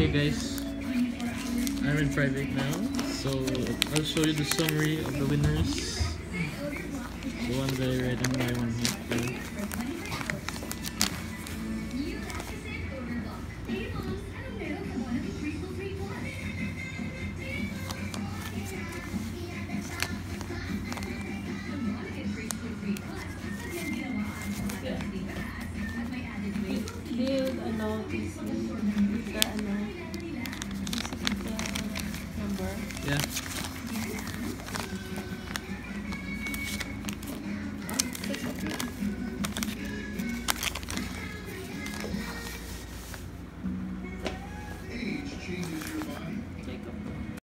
Okay guys, I'm in private now, so I'll show you the summary of the winners. The ones that I read and my one here. Did ano,